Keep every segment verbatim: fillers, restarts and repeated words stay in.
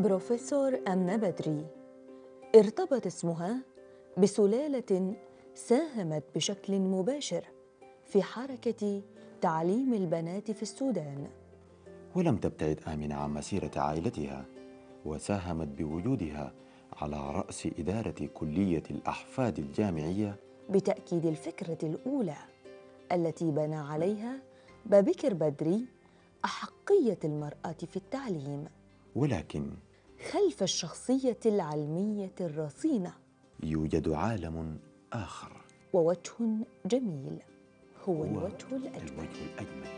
بروفيسور أمنة بدري ارتبط اسمها بسلالة ساهمت بشكل مباشر في حركة تعليم البنات في السودان. ولم تبتعد آمنة عن مسيرة عائلتها، وساهمت بوجودها على رأس إدارة كلية الأحفاد الجامعية بتأكيد الفكرة الأولى التي بنى عليها بابكر بدري أحقية المرأة في التعليم. ولكن خلف الشخصية العلمية الرصينة يوجد عالم آخر، ووجه جميل هو, هو الوجه الأجمل. الوجه الأجمل.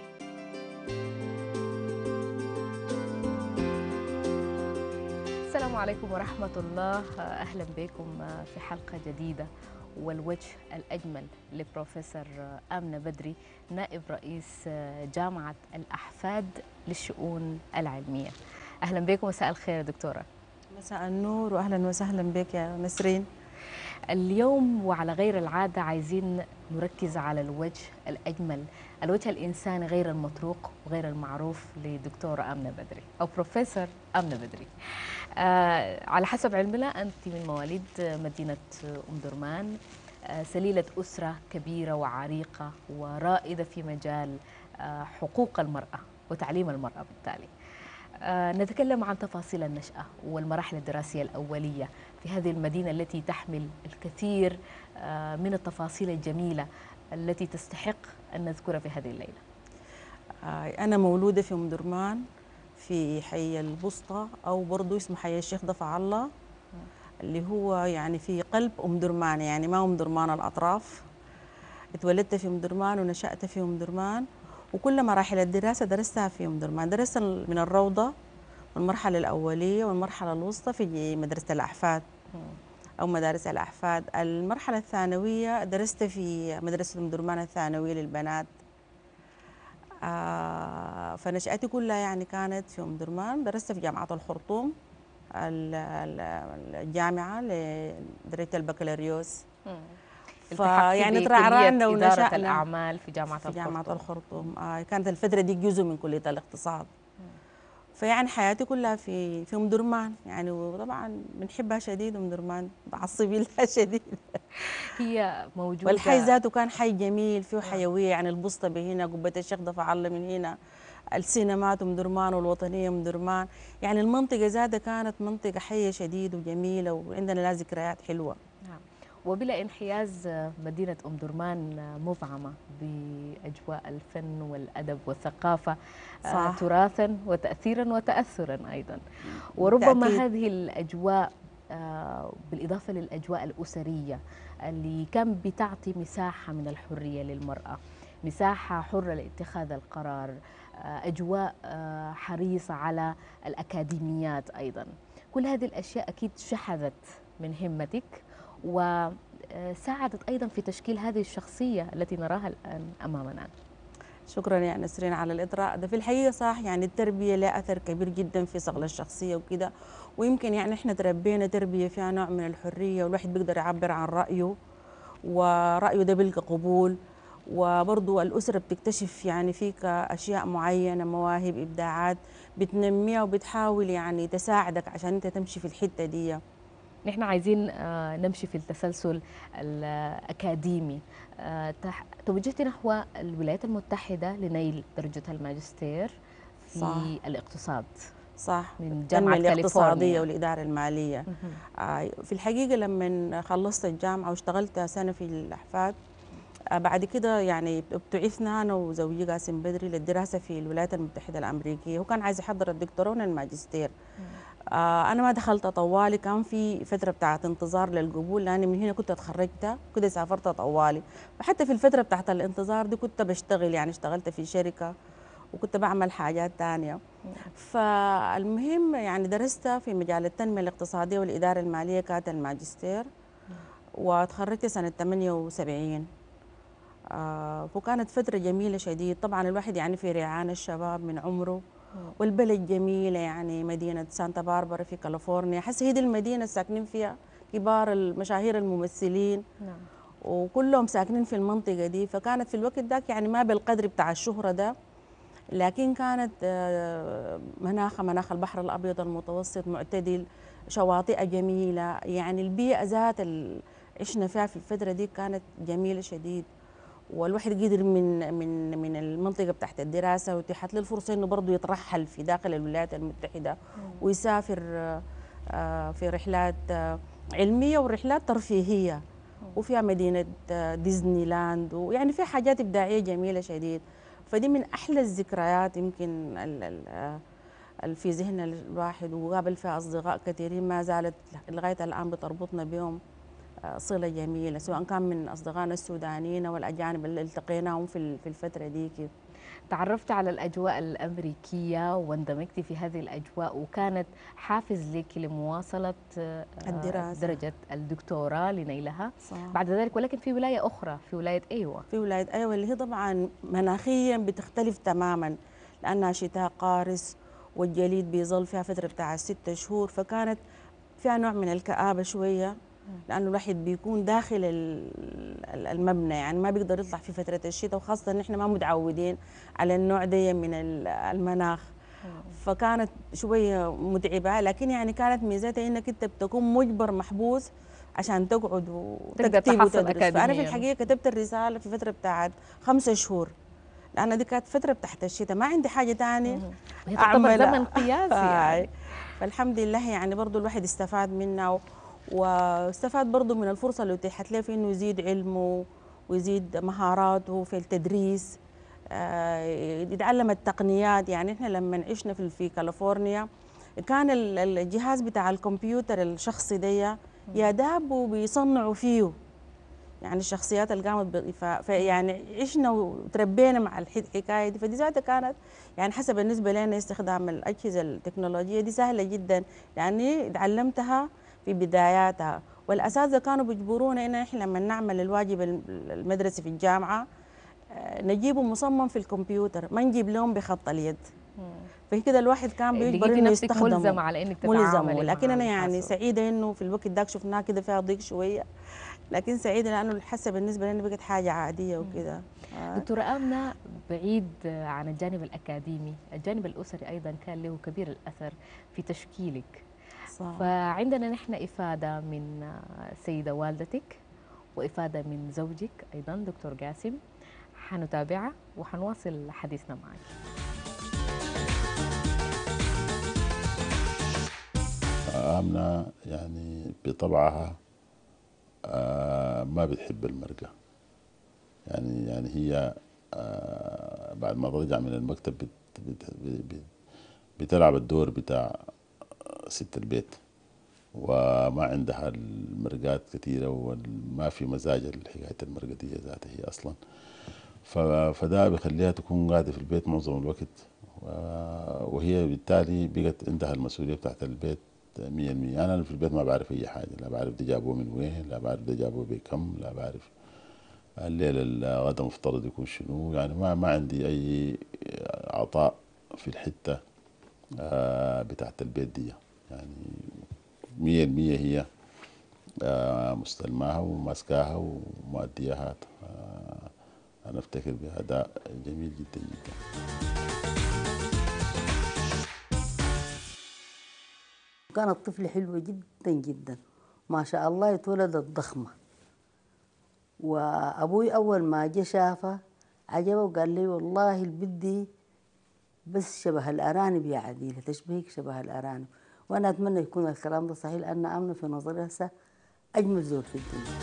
السلام عليكم ورحمة الله، أهلا بكم في حلقة جديدة والوجه الأجمل لبروفيسور آمنة بدري، نائب رئيس جامعة الأحفاد للشؤون العلمية. أهلا بكم، مساء الخير دكتورة. مساء النور وأهلا وسهلا بك يا نسرين. اليوم وعلى غير العادة عايزين نركز على الوجه الأجمل، الوجه الإنساني غير المطروق وغير المعروف لدكتورة آمنة بدري أو بروفيسور آمنة بدري. آه على حسب علمنا أنت من مواليد مدينة أم درمان، آه سليلة أسرة كبيرة وعريقة ورائدة في مجال آه حقوق المرأة وتعليم المرأة بالتالي. آه نتكلم عن تفاصيل النشأة والمراحل الدراسية الأولية في هذه المدينة التي تحمل الكثير آه من التفاصيل الجميلة التي تستحق أن نذكرها في هذه الليلة. آه أنا مولودة في أم درمان في حي البسطة، أو برضو اسمه حي الشيخ ضفع الله، اللي هو يعني في قلب أم درمان، يعني ما أم درمان الأطراف. اتولدت في أم درمان ونشأت في أم درمان، وكل مراحل الدراسة درستها في أم درمان. درست من الروضة والمرحلة الأولية والمرحلة الوسطى في مدرسة الأحفاد أو مدارس الأحفاد. المرحلة الثانوية درست في مدرسة أم درمان الثانوية للبنات. آه فنشأتي كلها يعني كانت في أم درمان. درست في جامعة الخرطوم الجامعة لدرجة البكالوريوس. فيعني ترعرعنا ونشأنا إدارة ونشأنا الأعمال في جامعة في الخرطوم. جامعة الخرطوم. آه كانت الفترة دي جزء من كلية الاقتصاد. فيعني حياتي كلها في في ام درمان يعني، وطبعا بنحبها شديد ام درمان، بعصبي لها شديد. هي موجوده، والحي ذاته كان حي جميل فيه حيويه، يعني البسطة هنا، قبة الشيخ ضفع الله من هنا، السينمات ام درمان والوطنيه ام درمان. يعني المنطقه ذاتها كانت منطقه حيه شديد وجميله، وعندنا لها ذكريات حلوه. نعم. وبلا انحياز مدينة أم درمان مفعمة بأجواء الفن والأدب والثقافة، صح. تراثا وتأثيرا وتأثرا أيضا. وربما تأكيد. هذه الأجواء بالإضافة للأجواء الأسرية اللي كان بتعطي مساحة من الحرية للمرأة، مساحة حرة لاتخاذ القرار، أجواء حريصة على الأكاديميات أيضا. كل هذه الأشياء أكيد شحذت من همتك وساعدت أيضا في تشكيل هذه الشخصية التي نراها الآن أمامنا. شكرا يا نسرين على الإطراء ده. في الحقيقة صح، يعني التربية لها أثر كبير جدا في صقل الشخصية وكده، ويمكن يعني إحنا تربينا تربية فيها نوع من الحرية، والواحد بيقدر يعبر عن رأيه ورأيه ده بيلقى قبول. وبرضو الأسرة بتكتشف يعني فيك أشياء معينة، مواهب، إبداعات بتنميها وبتحاول يعني تساعدك عشان أنت تمشي في الحتة دي. نحن عايزين نمشي في التسلسل الأكاديمي. توجهت نحو الولايات المتحدة لنيل درجة الماجستير في صح. الاقتصاد، صح، من جامعة الاقتصادية والإدارة المالية. آه في الحقيقة لما خلصت الجامعة واشتغلت سنة في الأحفاد، آه بعد كده يعني ابتعثنا أنا وزوجي قاسم بدري للدراسة في الولايات المتحدة الأمريكية. هو كان عايز يحضر الدكتوراه والماجستير. آه أنا ما دخلت طوالي، كان في فترة بتاعت انتظار للقبول، لأني من هنا كنت اتخرجت كده سافرت طوالي. وحتى في الفترة بتاعت الانتظار دي كنت بشتغل، يعني اشتغلت في شركة وكنت بعمل حاجات تانية. فالمهم يعني درست في مجال التنمية الاقتصادية والإدارة المالية كانت الماجستير، وتخرجت سنة ثمانية وسبعين. آه وكانت فترة جميلة شديد. طبعا الواحد يعني في ريعان الشباب من عمره، والبلد جميلة، يعني مدينة سانتا باربرا في كاليفورنيا، حس هي دي المدينة ساكنين فيها كبار المشاهير الممثلين. نعم. وكلهم ساكنين في المنطقة دي، فكانت في الوقت ذاك يعني ما بالقدر بتاع الشهرة ده، لكن كانت آه، مناخ مناخ البحر الأبيض المتوسط معتدل، شواطئ جميلة، يعني البيئة ذات اللي عشنا فيها في الفترة دي كانت جميلة شديد. والواحد قدر من من من المنطقة بتاعت الدراسة، واتيحت له الفرصة إنه برضه يترحل في داخل الولايات المتحدة ويسافر آه، آه، في رحلات آه، علمية ورحلات ترفيهية، وفيها مدينة آه، ديزني لاند، ويعني فيها حاجات إبداعية جميلة شديد. فدي من أحلى الذكريات يمكن ال- ال- آه، اللي في ذهن الواحد، وقابل فيها أصدقاء كثيرين ما زالت لغاية الآن بتربطنا بهم آه، صلة جميلة، سواء كان من أصدقائنا السودانيين والأجانب اللي التقيناهم في ال- في الفترة دي. تعرفت على الأجواء الأمريكية واندمجتي في هذه الأجواء، وكانت حافز لك لمواصلة آه، الدراسة. درجة الدكتوراه لنيلها صح. بعد ذلك، ولكن في ولاية أخرى، في ولاية أيوة. في ولاية أيوة اللي هي طبعا مناخيا بتختلف تماما، لأنها شتاء قارس والجليد بيظل فيها فترة بتاع ستة شهور، فكانت فيها نوع من الكآبة شوية، لأنه الواحد بيكون داخل ال- المبنى، يعني ما بيقدر يطلع في فترة الشتاء، وخاصة إن إحنا ما متعودين على النوع ده من ال- المناخ. فكانت شوية متعبة، لكن يعني كانت ميزتها إنك أنت بتكون مجبر محبوس عشان تقعد تقدر وتكتب تحصل وتدرس. فأنا في أكاديمياً. الحقيقة كتبت الرسالة في فترة بتاعت خمسة شهور، لأن دي كانت فترة بتاعت الشتاء، ما عندي حاجة تانية وهي تعتبر أعمل. زمن قياسي يعني. فالحمد لله يعني برضو الواحد استفاد منها، و- واستفاد برضو من الفرصة اللي اتيحت له في إنه يزيد علمه ويزيد مهاراته في التدريس، آه، يتعلم التقنيات. يعني احنا لما عشنا في في كاليفورنيا كان ال- الجهاز بتاع الكمبيوتر الشخصي ده يا داب وبيصنعوا فيه، يعني الشخصيات اللي قامت ب- ف- فيعني عشنا وتربينا مع الح- الحكايه دي. فدي ذاتها كانت يعني حسب بالنسبه لنا استخدام الاجهزه التكنولوجيه دي سهله جدا، يعني تعلمتها في بداياتها. والاساتذه كانوا بيجبرونا ان احنا لما نعمل الواجب المدرسي في الجامعه آه، نجيبه مصمم في الكمبيوتر، ما نجيب لهم بخط اليد. فكده الواحد كان بيجبر لقيتي انه نفسك يستخدمه ملزمة على إنك ملزم. تتعاملي لكن مع انا يعني الحاسوب. سعيده انه في الوقت داك شفناه كده فيها ضيق شويه، لكن سعيده لانه الحاسه بالنسبه لنا بقت حاجه عاديه وكده. آه. دكتورة آمنة، بعيد عن الجانب الأكاديمي، الجانب الأسري أيضا كان له كبير الأثر في تشكيلك. صح. فعندنا نحن إفادة من سيدة والدتك وإفادة من زوجك أيضا دكتور جاسم، حنتابعها وحنواصل حديثنا معك. آمنة يعني بطبعها آه، ما بتحب المرقة، يعني يعني هي آه، بعد ما ترجع من المكتب بت بت بت بتلعب الدور بتاع ست البيت، وما عندها المرقات كثيرة، وما في مزاج حكاية المرقة دي ذاتها هي أصلا. ف- فده بيخليها تكون قاعدة في البيت معظم الوقت، و- وهي بالتالي بقت عندها المسؤولية بتاعت البيت مية المية. أنا في البيت ما بعرف أي حاجة، لا بعرف ده جابوه من وين، لا بعرف ده جابوه بكم، لا بعرف الليلة الغدا مفترض يكون شنو، يعني ما ما عندي أي عطاء في الحتة آه، بتاعت البيت دي، يعني مية المية هي آه، مستلماها وماسكاها ومؤدياها. آه، أنا أفتكر بأداء جميل جدا جدا. كانت طفلة حلوة جدا جدا ما شاء الله، اتولدت ضخمة. وأبوي أول ما جه شافها عجبه وقال لي والله البنت دي بس شبه الأرانب يا عديلة، تشبهك شبه الأرانب. وأنا أتمنى يكون الكلام ده صحيح، لأن آمنة في نظري هسه أجمل زول في الدنيا.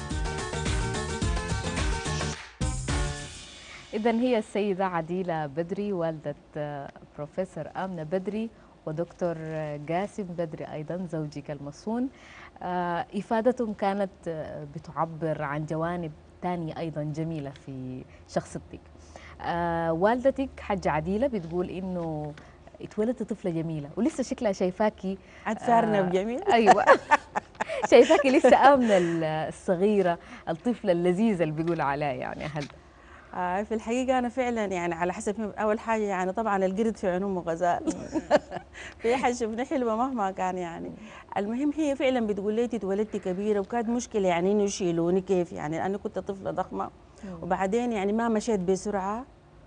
إذن هي السيدة عديلة بدري والدة بروفيسور آمنة بدري ودكتور جاسم بدري أيضا زوجك المصون. إفادتهم كانت بتعبر عن جوانب تانية أيضا جميلة في شخصيتك. والدتك حجة عديلة بتقول إنه اتولدت طفلة جميلة ولسه شكلها شايفاكي عتفارنا بجميل. أيوة شايفاكي لسه آمنة الصغيرة الطفلة اللذيذة اللي بيقول عليها يعني هل آه في الحقيقة أنا فعلا يعني على حسب أول حاجة يعني طبعا القرد في عينهم غزال. في حاجة شفنا حلوة مهما كان يعني. المهم هي فعلا بتقول لي اتولدتي كبيرة، وكانت مشكلة يعني إنه يشيلوني كيف، يعني أنا كنت طفلة ضخمة وبعدين يعني ما مشيت بسرعة.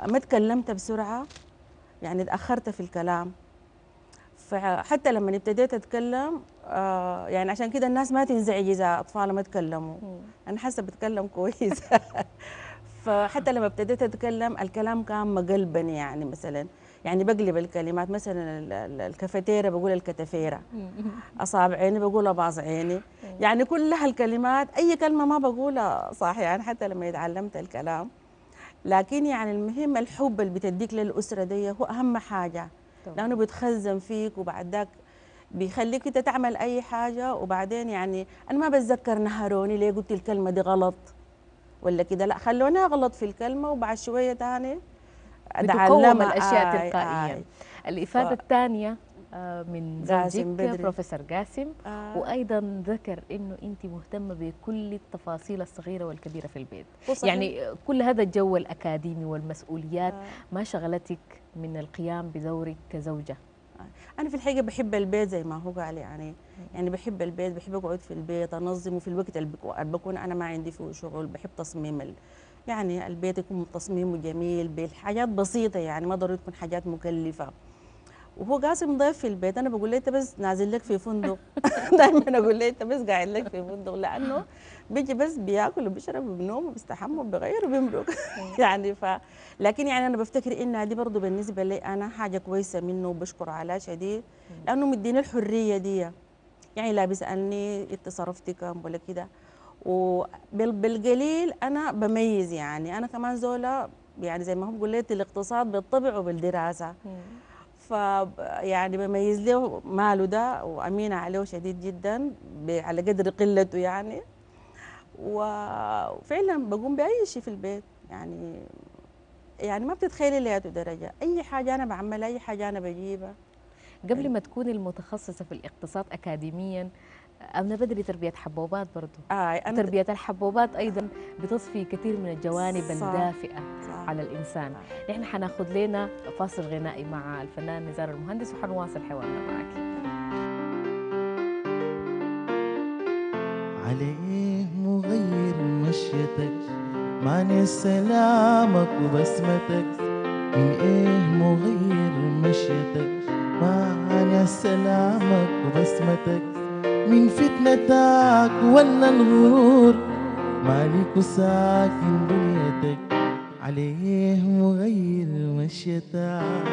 ما تكلمت بسرعة، يعني تأخرت في الكلام. فحتى لما ابتديت أتكلم آه يعني عشان كده الناس ما تنزعج إذا أطفال ما تكلموا، أنا حاسة بتكلم كويس. فحتى لما ابتديت أتكلم الكلام كان مقلبا، يعني مثلا يعني بقلب الكلمات، مثلا ال- ال- الكافيتيرا بقول الكتفيرة، أصابع عيني بقول أباص عيني، يعني كلها الكلمات أي كلمة ما بقولها صح، يعني حتى لما اتعلمت الكلام. لكن يعني المهم الحب اللي بتديك للأسرة دي هو أهم حاجة، لأنه بيتخزن فيك وبعد ذاك بيخليك انت تعمل اي حاجه. وبعدين يعني انا ما بتذكر نهروني ليه قلت الكلمه دي غلط ولا كده، لا خلوني اغلط في الكلمه وبعد شويه تاني بتقوم اتعلمها. الاشياء آي تلقائيا. آي الافاده الثانيه من زوجك قاسم بدري بروفيسور قاسم، آه. وايضا ذكر انه انت مهتمه بكل التفاصيل الصغيره والكبيره في البيت، وصحيح. يعني كل هذا الجو الاكاديمي والمسؤوليات آه. ما شغلتك من القيام بدورك كزوجه؟ أنا في الحقيقة بحب البيت زي ما هو قال، يعني يعني بحب البيت، بحب أقعد في البيت أنظمه في الوقت اللي بكو- اللي بكون أنا ما عندي فيه شغل. بحب تصميم ال... يعني البيت يكون تصميمه جميل بالحاجات بسيطة، يعني ما ضروري تكون حاجات مكلفة. وهو قاسم ضيف في البيت، أنا بقول له أنت بس نازل لك في فندق. دائما أقول له أنت بس قاعد لك في فندق، لأنه بيجي بس بياكل وبيشرب وبنوم وبيستحمى وبيغير وبيمرق. يعني ف لكن يعني انا بفتكر انها دي برضه بالنسبه لي انا حاجه كويسه منه وبشكر عليها شديد، لانه مديني الحريه دي. يعني لا بيسالني انت صرفتي كم ولا كده، وبالقليل انا بميز. يعني انا كمان زولا يعني زي ما هو بقول لك الاقتصاد بالطبع وبالدراسه، ف يعني بميز له ماله ده وامينه عليه شديد جدا على قدر قلته يعني. وفعلا بقوم باي شيء في البيت، يعني يعني ما بتتخيلي لهذه درجة. أي حاجة أنا بعملها، أي حاجة أنا بجيبها. قبل ما تكوني المتخصصه في الاقتصاد اكاديميا، أمنة بدري تربية حبوبات برضو. آه أنا تربية الحبوبات أيضا بتضفي كثير من الجوانب صح الدافئة صح على الإنسان. صح. نحن حناخد لنا فاصل غنائي مع الفنان نزار المهندس وحنواصل حوارنا معك. عليه مغير مشيتك، معني سلامك وبسمتك. من ايه مغير مشيتك، معني سلامك وبسمتك. من فتنتك ولا الغرور، مالك وساكن دنيتك. عليه مغير مشيتك.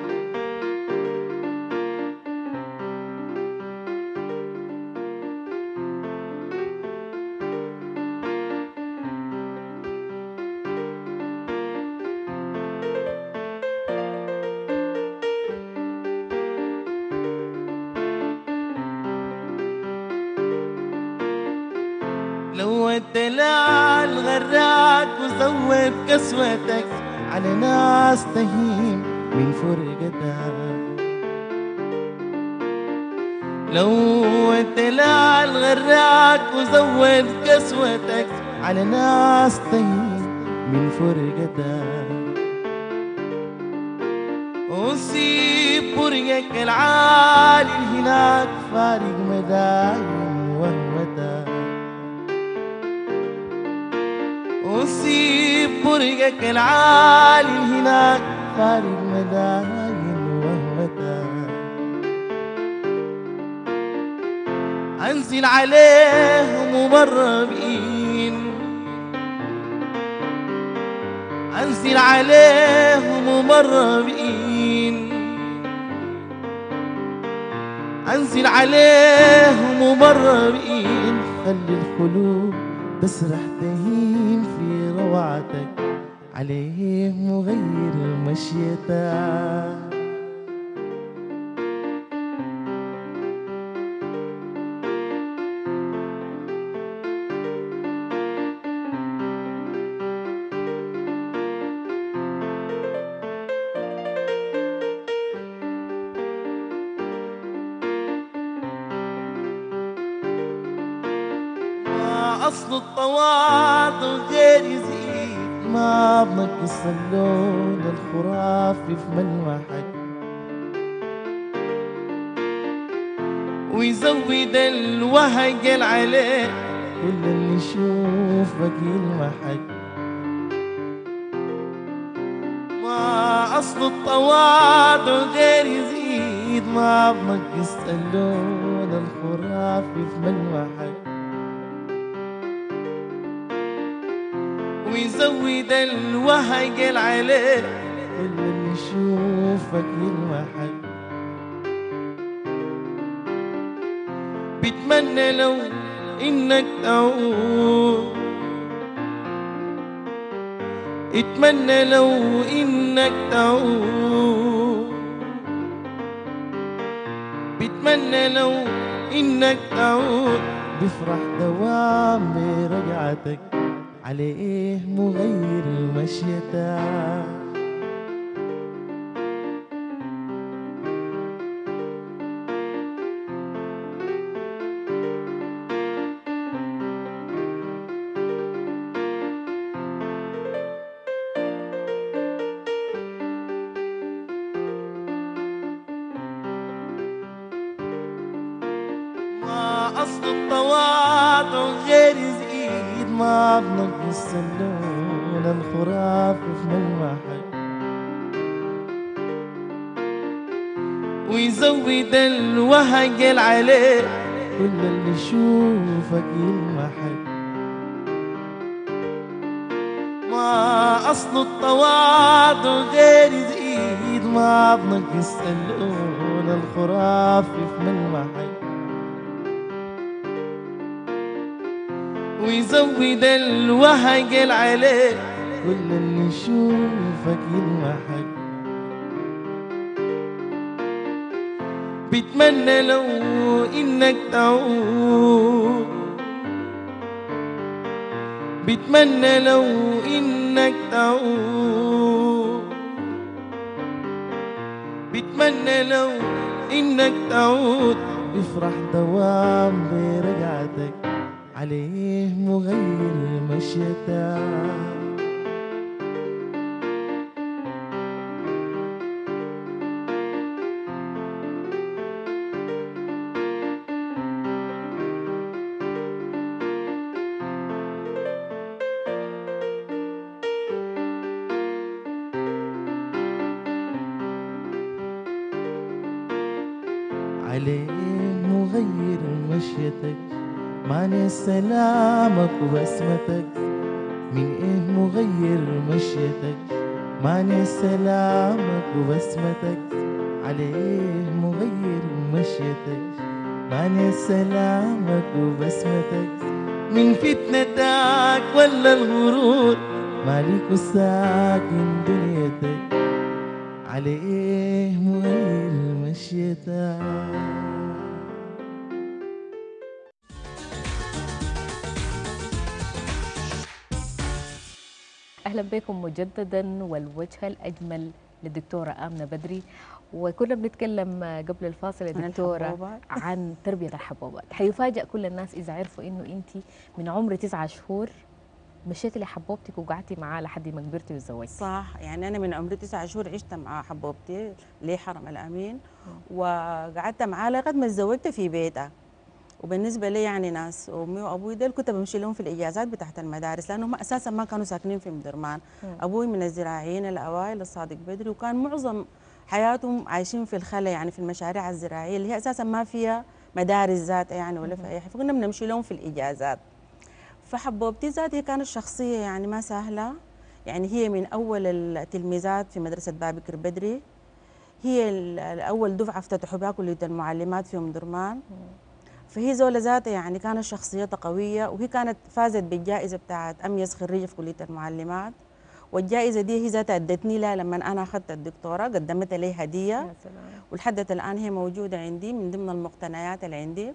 لو الدلع الغراك وزود كسوتك على ناس تهيم من فرقتك. لو الدلع الغراك وزود كسوتك على ناس تهيم من فرقتك. وسيب برقك العالي هناك فارق مداين وهمتك. وسيب برقك العالي هناك فارق مداين وهمتك. انزل عليهم مبربين، انزل عليهم مبربين، انزل عليهم مبربين. خلي القلوب تسرح تهيم في روعتك. عليه مغير مشيتك. أصل التواضع غير يزيد، ما بنقص اللون الخرافي في ملمحك. ويزود الوهج عليه كل اللي يشوفك يلمحك. أصل التواضع غير يزيد ما بنقص اللون الخرافي في ملمحك ويزود الوهج عليه كل اللي يشوفك يلمحك بتمنى لو إنك تعود اتمنى لو إنك تعود بتمنى لو إنك تعود بفرح دوام برجعتك عليه مغير مشيتك أصل التواضع غير يزيد ما بنقص اللون الخرافي في ملمحك ويزود الوهج عليه كل اللي يشوفك يلمحك ما أصل التواضع غير يزيد ما بنقص اللون الخرافي في ملمحك ويزود الوهج عليه كل اللي يشوفك يلمحك بتمنى لو إنك تعود بتمنى لو إنك تعود بتمنى لو إنك تعود بفرح دوام برجعتك عليه مغير مشيتك عليه مغير مشيتك ماني سلامك وبسمتك من ايه مغير مشيتك ماني سلامك وبسمتك عليه مغير مشيتك ماني سلامك وبسمتك من فتنتك ولا الغرور مالك وساكن دنيتك عليه مغير مشيتك. أهلا بكم مجددا والوجه الأجمل للدكتورة آمنة بدري. وكنا بنتكلم قبل الفاصل يا دكتورة عن تربية الحبوبات. حيفاجأ كل الناس إذا عرفوا إنه أنت من عمر تسعة شهور مشيتي لحبوبتك وقعدتي معاه لحد ما كبرتي وتزوجتي. صح، يعني أنا من عمري تسعة شهور عشت مع حبوبتي ليه حرم الأمين وقعدت معاه لغاية ما تزوجت في بيتها. وبالنسبة لي يعني ناس أمي وأبوي دول كنت بمشي لهم في الإجازات بتاعت المدارس لأنهم أساسا ما كانوا ساكنين في مدرمان. أبوي من الزراعيين الأوائل الصادق بدري وكان معظم حياتهم عايشين في الخلا يعني في المشاريع الزراعية اللي هي أساسا ما فيها مدارس ذات يعني ولا في أي حاجة، فكنا بنمشي لهم في الإجازات. فحبوبتي ذاتي كانت شخصية يعني ما سهلة، يعني هي من أول التلميذات في مدرسة بابكر بدري، هي الأول دفعة افتتحوا بها كلية المعلمات في أم درمان. فهي زولة ذاتها يعني كانت شخصيتها قوية، وهي كانت فازت بالجائزة بتاعت أميز خريجة في كلية المعلمات، والجائزة دي هي ذاتها ادتني لها لما أنا أخذت الدكتوراه، قدمت لي هدية ولحد الآن هي موجودة عندي من ضمن المقتنيات اللي عندي.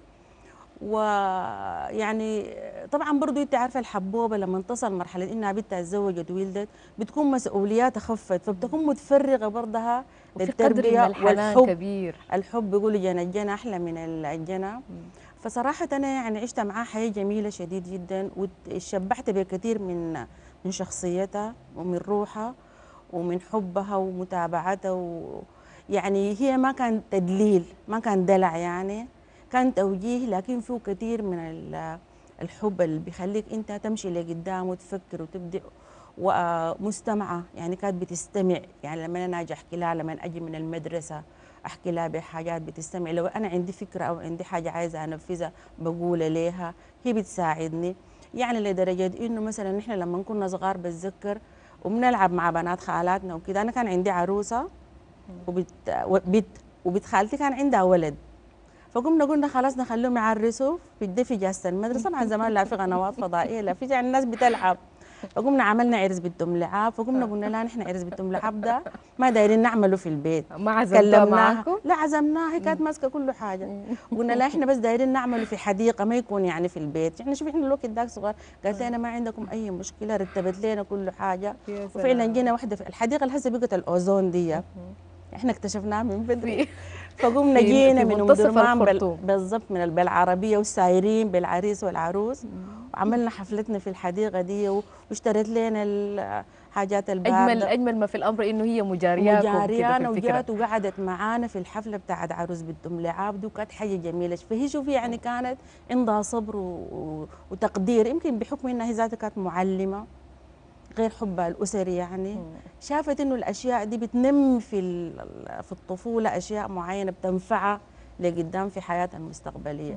ويعني طبعا برضو انت عارفه الحبوبه لما تصل مرحله انها بنتها تزوجت وولدت بتكون مسؤولياتها خفت، فبتكون متفرغه برضها للتربيه والحب كبير. الحب بيقولوا جنى الجنى احلى من الجنى. فصراحه انا يعني عشت معاه حياه جميله شديد جدا، وتشبعت بكثير من من شخصيتها ومن روحها ومن حبها ومتابعتها و يعني هي ما كان تدليل، ما كان دلع، يعني كان توجيه، لكن فيه كثير من الحب اللي بيخليك انت تمشي لقدام وتفكر وتبدع ومستمعة، يعني كانت بتستمع. يعني لما أنا أجي أحكي لها، لما أجي من المدرسة أحكي لها بحاجات بتستمع. لو أنا عندي فكرة أو عندي حاجة عايزة أنفذها بقول لها، هي بتساعدني. يعني لدرجة إنه مثلا نحن لما كنا صغار بتذكر وبنلعب مع بنات خالاتنا وكده، أنا كان عندي عروسة وبت وبت وبنت خالتي كان عندها ولد، فقمنا قلنا خلاص نخليهم يعرسوا في الدي في جاسة المدرسة. طبعا زمان لا في قنوات فضائية لا في، يعني الناس بتلعب. فقمنا عملنا عرس بنتم لعاب، فقمنا قلنا لها نحن عرس بنتم لعاب ده ما دايرين نعمله في البيت. ما عزمتوها كلمناها، معاكم؟ لا عزمناها، هي كانت ماسكه كل حاجه. قلنا لها احنا بس دايرين نعمله في حديقه، ما يكون يعني في البيت. يعني شوفي احنا الوقت داك صغار. قالت لنا ما عندكم اي مشكله، رتبت لنا كل حاجه. يا وفعلا سلام. جينا واحده في الحديقه اللي هسه بقت الاوزون دي، احنا اكتشفناها من بدري. في فقمنا في- جينا في من ام منتصف درمان بال- الخرطوم. بالضبط من بالعربيه والسايرين بالعريس والعروس، وعملنا حفلتنا في الحديقه دي و- واشتريت لنا الحاجات اجمل البارده. اجمل ما في الامر انه هي مجارياكم كده في مجاريانا الفكره. وجات وقعدت معانا في الحفله بتاعت عروس بنت ام لعاب دي، وكانت حاجه جميله. فهي شوفي يعني كانت عندها صبر و... و... وتقدير، يمكن بحكم انها هي ذاتها كانت معلمه غير حبها الاسري. يعني شافت انه الاشياء دي بتنمي في ال- في الطفوله اشياء معينه بتنفعها لقدام في حياتها المستقبليه.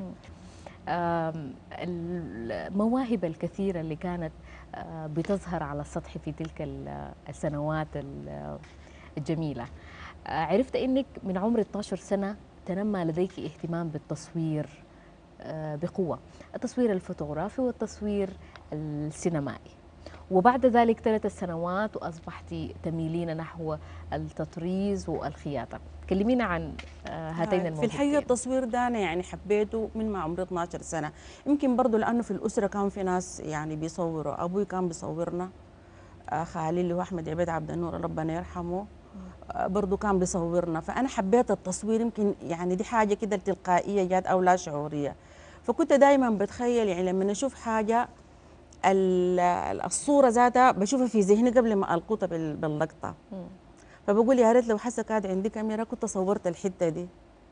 آم، المواهب الكثيرة اللي كانت آه، بتظهر على السطح في تلك ال- السنوات ال- الجميلة، آه، عرفت أنك من عمر اثني عشر سنة تنمى لديك اهتمام بالتصوير آه، بقوة، التصوير الفوتوغرافي والتصوير السينمائي، وبعد ذلك ثلاث سنوات وأصبحت تميلين نحو التطريز والخياطة. كلمينا عن آه، هاتين في الموهبتين. الحقيقه التصوير ده انا يعني حبيته من ما عمري اثني عشر سنه، يمكن برضه لانه في الاسره كان في ناس يعني بيصوروا. ابوي كان بيصورنا، آه، خالي اللي هو احمد عبيد عبد النور ربنا يرحمه آه، برضه كان بيصورنا. فانا حبيت التصوير، يمكن يعني دي حاجه كده تلقائيه جات او لا شعوريه. فكنت دائما بتخيل يعني لما اشوف حاجه ال- الصوره ذاتها بشوفها في ذهني قبل ما القطها بال- باللقطه. فبقول يا ريت لو حاسه كانت عندي كاميرا كنت صورت الحته دي،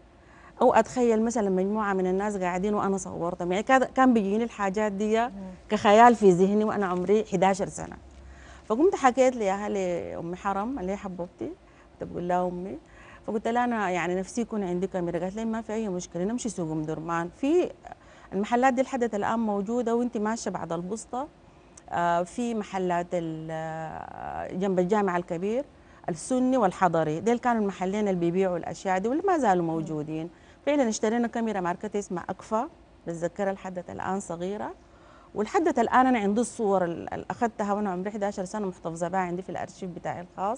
او اتخيل مثلا مجموعه من الناس قاعدين وانا صورتهم. يعني كان كان بيجيني الحاجات دي كخيال في ذهني وانا عمري احد عشر سنه. فقمت حكيت لي لي ام حرم اللي هي حبوبتي، كنت بقول لها امي، فقلت لها انا يعني نفسي يكون عندي كاميرا. قالت لي ما في اي مشكله، نمشي سوق ام درمان، في المحلات دي لحد الان موجوده وانت ماشيه بعد البسطه. آه، في محلات ال- آه، جنب الجامع الكبير السني والحضري، ديل كانوا المحلين اللي بيبيعوا الاشياء دي واللي ما زالوا موجودين. فعلا اشترينا كاميرا ماركتها اسمها اكفا، بتذكرها لحد الان صغيره، ولحد الان انا عندي الصور اللي اخذتها وانا عمري احد عشر سنه محتفظه بها عندي في الارشيف بتاعي الخاص.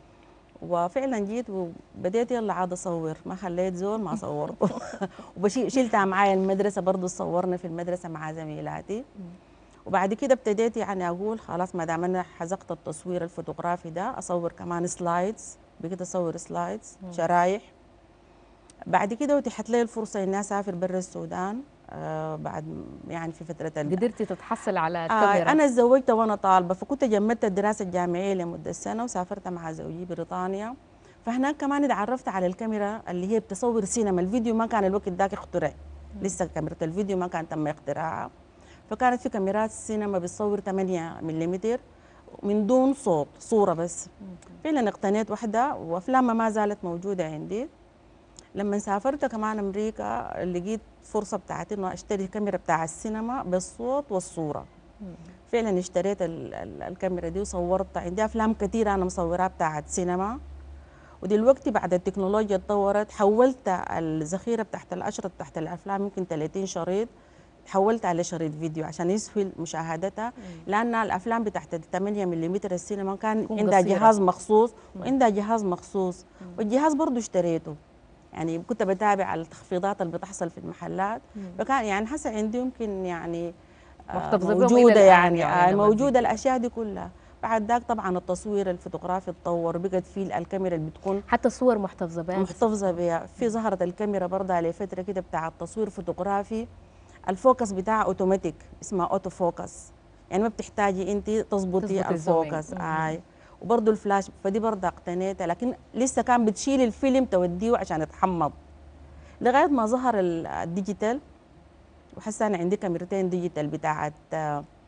وفعلا جيت وبديت يلا عاد اصور، ما خليت زول ما صورته. وشيلتها معايا المدرسه برضه، صورنا في المدرسه مع زميلاتي. وبعد كده ابتديت يعني اقول خلاص ما دام انا حزقت التصوير الفوتوغرافي ده اصور كمان سلايدز، بقيت اصور سلايدز شرايح. بعد كده اتيحت لي الفرصه اني اسافر برا السودان. آه بعد يعني في فتره ال- قدرتي تتحصل على آه الكاميرا؟ انا اتزوجت وانا طالبه، فكنت جمدت الدراسه الجامعيه لمده سنه وسافرت مع زوجي بريطانيا. فهناك كمان اتعرفت على الكاميرا اللي هي بتصور سينما. الفيديو ما كان الوقت ذاك اخترع، لسه كاميرا الفيديو ما كان تم اختراعها. فكانت في كاميرات سينما بتصور ثمانية ملم من دون صوت، صوره بس. فعلا اقتنيت واحده وافلامها ما زالت موجوده عندي. لما سافرت كمان امريكا لقيت فرصه بتاعت انه اشتري كاميرا بتاع السينما بالصوت والصوره. فعلا اشتريت ال- ال- الكاميرا دي وصورت. عندي افلام كثيره انا مصورها بتاعت سينما. ودلوقتي بعد التكنولوجيا اتطورت حولت الذخيره بتاعت الاشرطه بتاعت الافلام يمكن ثلاثين شريط، حولت على شريط فيديو عشان يسهل مشاهدتها. لان الافلام بتاعت ال ثمانية ملم السينما كان تكون عندها قصيرة. جهاز مخصوص وعندها جهاز مخصوص، والجهاز برضه اشتريته. يعني كنت بتابع التخفيضات اللي بتحصل في المحلات. فكان يعني هسه عندي يمكن يعني آه، محتفظة بهم إلى موجوده الآن يعني, يعني آه، لما موجوده الفيديو. الاشياء دي كلها. بعد ذاك طبعا التصوير الفوتوغرافي اتطور، بقت في الكاميرا اللي بتكون حتى الصور محتفظة بها؟ محتفظه بها. في ظهرت الكاميرا برضه على فتره كده بتاع التصوير فوتوغرافي، الفوكس بتاعها اوتوماتيك، اسمها اوتو فوكس، يعني ما بتحتاجي انت تظبطي تظبطي الزومينج. الفوكس. اي وبرضه الفلاش، فدي برضه اقتنيتها، لكن لسه كان بتشيل الفيلم توديه عشان يتحمض لغايه ما ظهر ال- الديجيتال. وحاسه انا عندي كاميرتين ديجيتال بتاعت آه،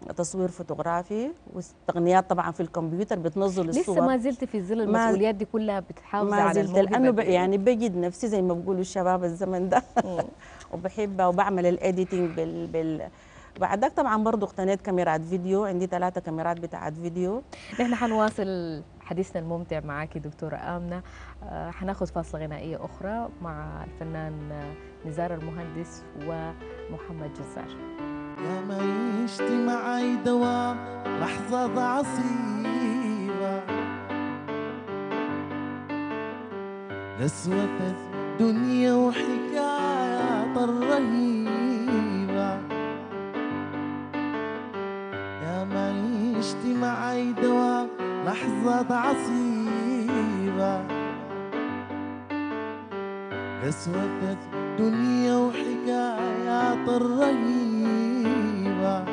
تصوير فوتوغرافي، والتقنيات طبعا في الكمبيوتر بتنزل الصور. لسه ما زلت في ظل ما- المسؤوليات دي كلها بتحافظي ما على زلت الموهبة لانه ب... دي؟ يعني بجد نفسي زي ما بقولوا الشباب الزمن ده وبحبها وبعمل الايديتنج بال... بال بعد ذاك طبعا برضه اقتنيت كاميرات فيديو، عندي ثلاثة كاميرات بتاعت فيديو. نحن حنواصل حديثنا الممتع معك دكتورة آمنة. آه، حناخد فاصلة غنائية أخرى مع الفنان آه، نزار المهندس ومحمد جزار. يا ما عشت معي دوام لحظة عصيبة، قسوة الدنيا وحكايات الرهيبة. يا ما عشت معي دوام لحظة عصيبة، قسوة الدنيا وحكايات الرهيبة.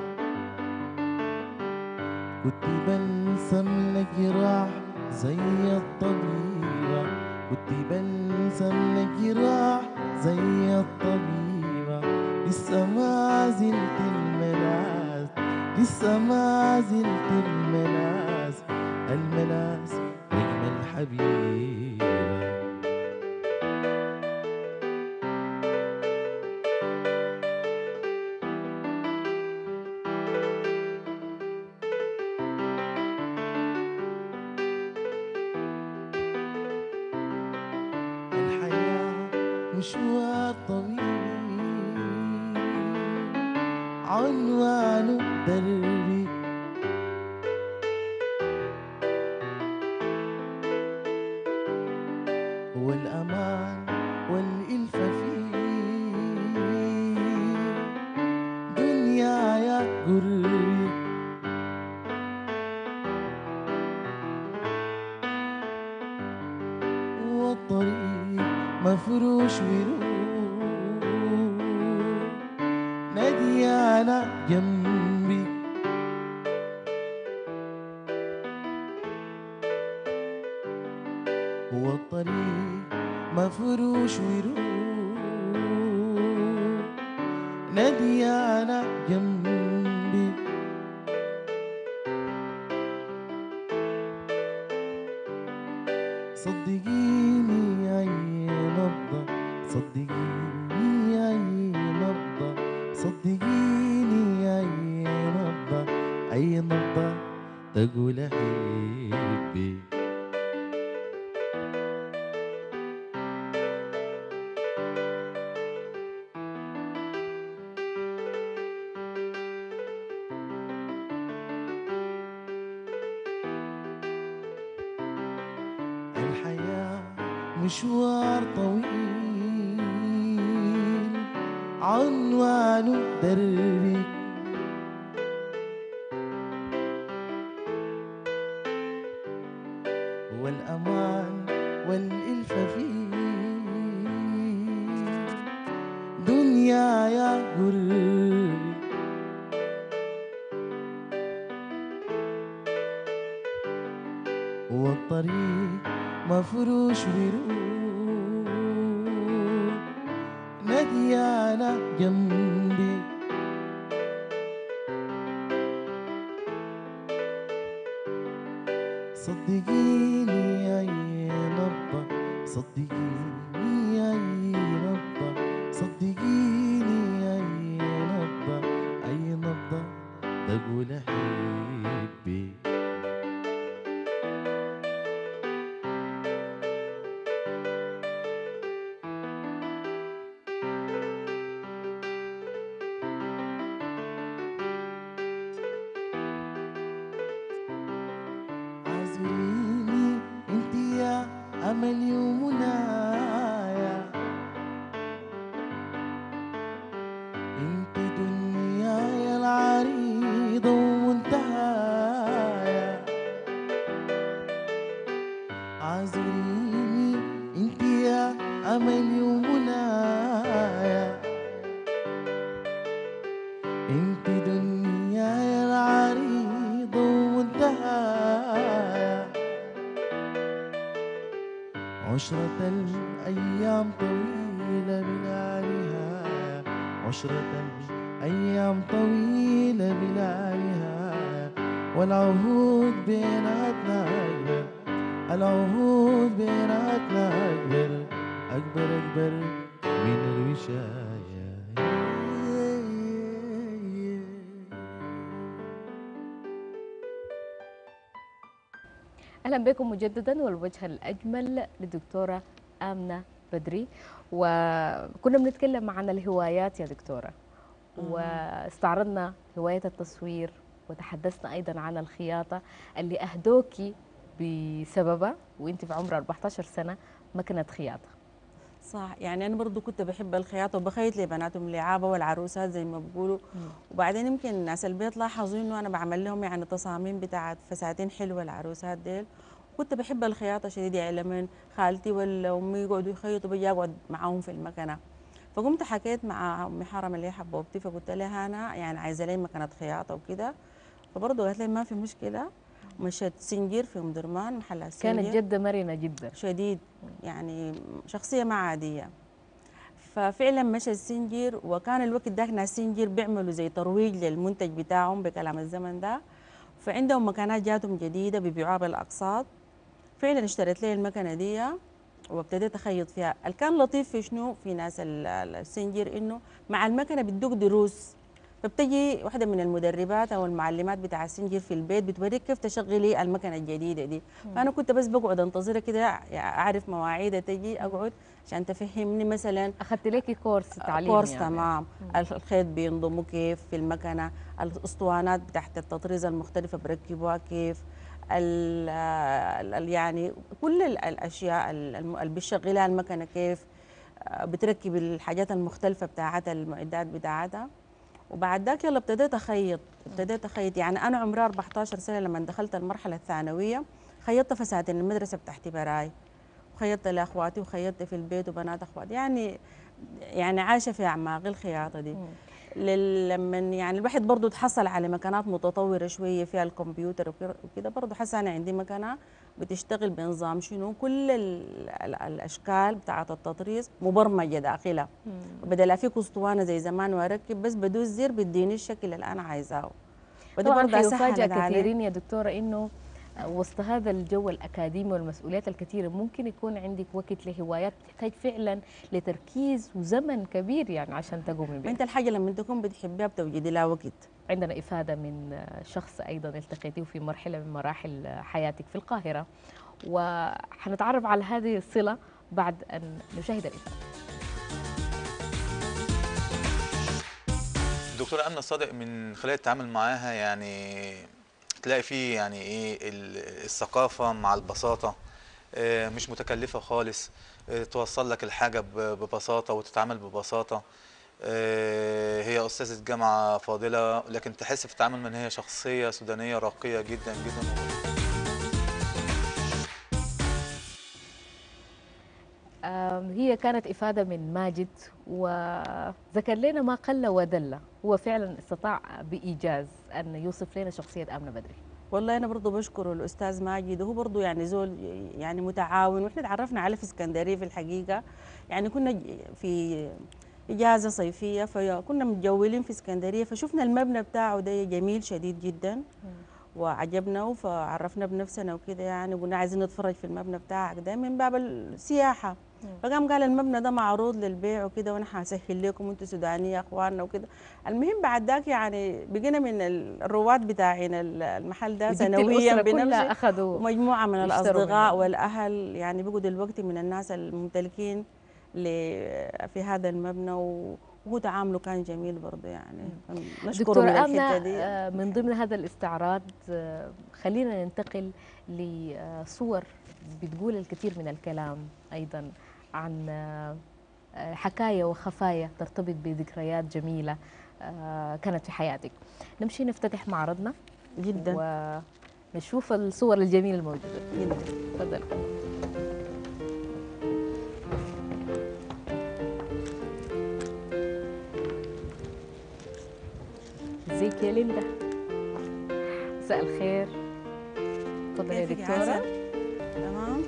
كنت بلسم لجراح زي الطبيبة، كنت بلسم لجراح زي الطبيبة. لسه ما زلت الملاذ، لسه ما زلت الملاذ، الملاذ نجم الحبيبة. مشوار طويل عنوانه دربي، والأمان والإلفة فيه دنيايا قربي. والطريق مفروش ورود ناديانا جنبي، والطريق مفروش ورود ناديانا جنبي. صدقيني أي نبضة، صدقيني أي نبضة، صدقيني أي نبضة، أي نبضة تقول أحبي. الحياة مشوار طويل عنوانه دربي، والأمان والإلفة فيه دنيايا قربي. والطريق مفروش ورود ناديانا جنبي. صدقيني أي نبضة، صدقيني أي نبضة، صدقيني أي نبضة، أي نبضة تقول أحبي. عذريني انت يا املي ومنايا، انت دنياي العريضة ومنتهايا. عذريني انت يا املي ومنايا، انت دنياي العريضة ومنتهايا. عشرة الأيام طويلة بلا نهاية، عشرة أيام طويلة بلا نهاية، والعهود بيناتنا أكبر، العهود بيناتنا أكبر، أكبر أكبر من الوشاية. أهلا بكم مجددا، والوجه الأجمل للدكتورة آمنة بدري. وكنا بنتكلم عن الهوايات يا دكتورة، واستعرضنا هواية التصوير، وتحدثنا أيضا عن الخياطة اللي أهدوكي بسببها وانت في عمر أربعة عشر سنة مكنة خياطة. صح، يعني انا برضو كنت بحب الخياطه وبخيط لبناتهم لعابه والعروسات زي ما بيقولوا. وبعدين يمكن ناس البيت لاحظوا انه انا بعمل لهم يعني تصاميم بتاعت فساتين حلوه العروسات ديل. كنت بحب الخياطه شديد، يعني لما خالتي ولا امي يقعدوا يخيطوا بجي اقعد معاهم في المكنه. فقمت حكيت مع امي حرم اللي هي حبوبتي، فقلت لها انا يعني عايزه لي مكنه خياطه وكده. فبرضه قالت لي ما في مشكله. مشيت سنجير في ام درمان، محل السنجير. كانت جدة مرنة جدا شديد، يعني شخصيه ما عاديه. ففعلا مشى السنجير، وكان الوقت ده ناس السنجير بيعملوا زي ترويج للمنتج بتاعهم بكلام الزمن ده. فعندهم مكانات جاتهم جديده بيبيعوها بالاقساط. فعلا اشتريت لي المكنه دي وابتديت اخيط فيها. اللي كان لطيف في شنو في ناس ال- ال- السنجير انه مع المكنه بتدوك دروس. فبتجي واحده من المدربات او المعلمات بتاع السنجير في البيت بتوريك كيف تشغلي المكنه الجديده دي. فانا كنت بس بقعد انتظرها كده، اعرف مواعيدها تجي اقعد عشان تفهمني مثلا. أخذت لك كورس تعليم كورس يعني. تمام. الخيط بينضموا كيف في المكنه، الاسطوانات بتاعت التطريز المختلفه بركبوها كيف، ال ال يعني كل ال- الاشياء ال- الم- اللي بيشغلها المكنه كيف. آه، بتركب الحاجات المختلفه بتاعتها، المعدات بتاعتها. وبعد ذاك يلا ابتديت اخيط ابتديت اخيط يعني انا عمري أربعة عشر سنه لما دخلت المرحله الثانويه. خيطت فساتين المدرسه بتاعتي براي، وخيطت لاخواتي وخيطت في البيت وبنات اخواتي. يعني يعني عايشه في اعماق الخياطه دي. لل- لما يعني الواحد برضه تحصل على مكانات متطوره شويه فيها الكمبيوتر وكده- وكده. برضه حاسه انا عندي مكنه بتشتغل بنظام شنو، كل ال ال الاشكال بتاعت التطريز مبرمجه داخلها. بدل افيك اسطوانه زي زمان واركب بس بدوس زر بيديني الشكل اللي انا عايزاه. ودي طبعا برضه حيفاجأ سهلت علي. كثيرين يا دكتورة إنه وسط هذا الجو الأكاديمي والمسؤوليات الكثيرة ممكن يكون عندك وقت لهوايات تحتاج فعلا لتركيز وزمن كبير يعني عشان تقومي ما بها. انت الحاجه لما تكون بتحبها بتوجدي لها وقت. عندنا إفادة من شخص أيضا التقيتيه في مرحلة من مراحل حياتك في القاهرة، وحنتعرف على هذه الصلة بعد أن نشاهد الإفادة. الدكتورة آمنة صادق من خلال التعامل معاها يعني تلاقي فيه يعني ايه ال- الثقافة مع البساطة، آه، مش متكلفة خالص، آه، توصل لك الحاجة ب- ببساطة وتتعامل ببساطة. آه، هي أستاذة جامعة فاضلة، لكن تحس في التعامل من هي شخصية سودانية راقية جدا جدا. آم، هي كانت إفادة من ماجد، وذكر لنا ما قل ودل. هو فعلا استطاع بإيجاز أن يوصف لنا شخصية آمنة بدري. والله انا برضه بشكر الاستاذ ماجد، وهو برضه يعني زول يعني متعاون. واحنا تعرفنا عليه في اسكندريه في الحقيقه. يعني كنا ج- في اجازه صيفيه فكنا متجولين في اسكندريه، فشفنا المبنى بتاعه ده جميل شديد جدا وعجبنا، فعرفنا بنفسنا وكده يعني. وقلنا عايزين نتفرج في المبنى بتاعك ده من باب السياحه. فقام قال المبنى ده معروض للبيع وكده، وانا حاسهل لكم وانتم سودانيه اخواننا وكده. المهم بعد ذاك يعني بقينا من الرواد بتاعين المحل ده وجبت سنويا الأسرة بنمشي. كلها أخذوا ومجموعه من يشتروا الاصدقاء منه. والاهل يعني بقوا دلوقتي من الناس الممتلكين ل- في هذا المبنى. و- وهو تعامله كان جميل برضه يعني. نشكره دكتورة من آمنة، الحته دي. آه، من ضمن هذا الاستعراض آه، خلينا ننتقل لصور بتقول الكثير من الكلام أيضا عن آه، آه، حكاية وخفايا ترتبط بذكريات جميلة آه، كانت في حياتك. نمشي نفتتح معرضنا جدا ونشوف الصور الجميلة الموجودة. جدا. تفضل. ازيك يا ليندا؟ مساء الخير. تفضل يا كيفك يا دكتورة. عسل؟ تمام.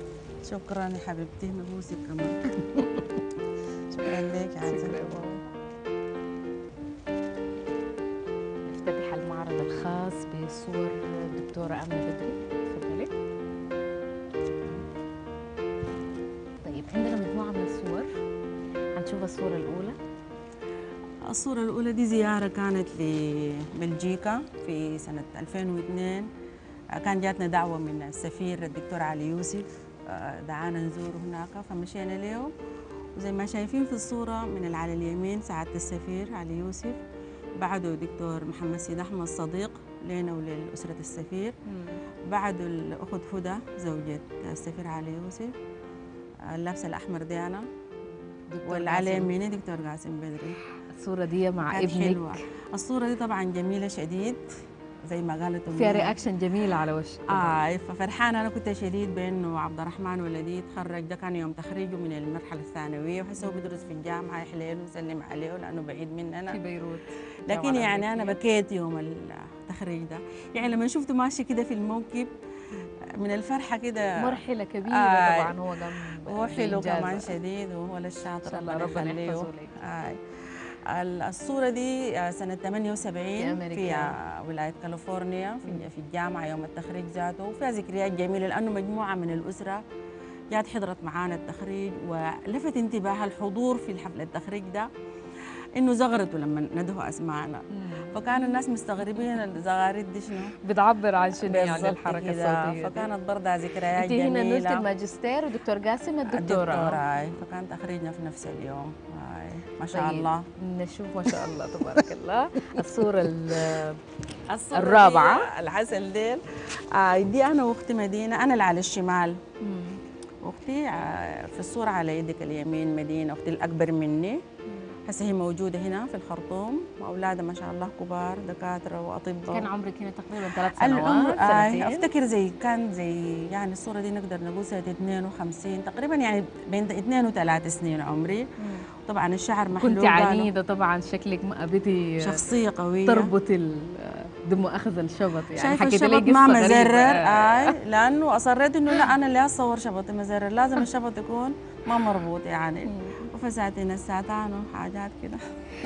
شكرا يا حبيبتي، نبوسك كمان. شكرا لك يا عسل. شكرا يا ماما. لصور الدكتورة آمنة بدري. تفضلي. طيب عندنا مجموعة من الصور، هنشوف الصورة الأولى. الصورة الأولى دي زيارة كانت لبلجيكا في سنة ألفين واثنين. كان جاتنا دعوة من السفير الدكتور علي يوسف، دعانا نزوره هناك فمشينا له. وزي ما شايفين في الصورة من على اليمين سعادة السفير علي يوسف، بعده دكتور محمد سيد أحمد صديق لنا وللأسرة السفير، بعده الأخت هدى زوجة السفير علي يوسف اللابسة الأحمر ديانا، واللي على يميني دكتور قاسم بدري. الصورة دي مع ابنك حلوة. الصورة دي طبعا جميلة شديد زي ما قالت فيها رياكشن جميل على وشك. اه ففرحانه. انا كنت شديد بانه عبد الرحمن ولدي تخرج، ده كان يوم تخريجه من المرحله الثانويه، وحسه بيدرس في الجامعه، يحليله وسلم عليه لانه بعيد مننا في بيروت. لكن يعني انا بكيت يوم التخريج ده، يعني لما شفته ماشي كده في الموكب من الفرحه كده. مرحله كبيره. آه طبعا هو قام هو حلو كمان شديد، وهو الشاطر الله ربنا يحفظه لك. آه. الصورة دي سنة ثمانية وسبعين في ولاية كاليفورنيا في الجامعة يوم التخريج ذاته، وفيها ذكريات جميلة لأنه مجموعة من الأسرة جات حضرت معانا التخريج، ولفت انتباه الحضور في الحفل التخريج ده إنه زغرتوا لما ندهوا أسماءنا، فكانوا الناس مستغربين الزغاريد دي شنو؟ بتعبر عن شنو يعني الحركة الصوتية. فكانت برضه ذكريات جميلة. أنت هنا نلت الماجستير ودكتور قاسم الدكتورة. الدكتورة، فكان تخريجنا في نفس اليوم. ما شاء طيب. الله. نشوف ما شاء الله تبارك الله. الصورة الصورة الرابعة العسل ديل. آه دي أنا وأختي مدينة، أنا اللي على الشمال. أختي آه في الصورة على يدك اليمين مدينة، أختي الأكبر مني. هسه هي موجودة هنا في الخرطوم، وأولادها ما شاء الله كبار دكاترة وأطباء. كان عمرك هنا تقريبا ثلاث سنوات؟ العمر آه أفتكر زي كان زي يعني الصورة دي نقدر نقول سنة اثنين وخمسين تقريبا، يعني بين اثنين وثلاث سنين عمري. طبعا الشعر محلوق. كنت عنيدة طبعا، شكلك ما أبيتي شخصية قوية تربط دم أخذ الشبط، يعني حكيت لي قصة ما مزرر. آه لأنه أصريت إنه لا أنا اللي أصور شبط مزرر، لازم الشبط يكون ما مربوط يعني. وفساتين الساتان وحاجات كده.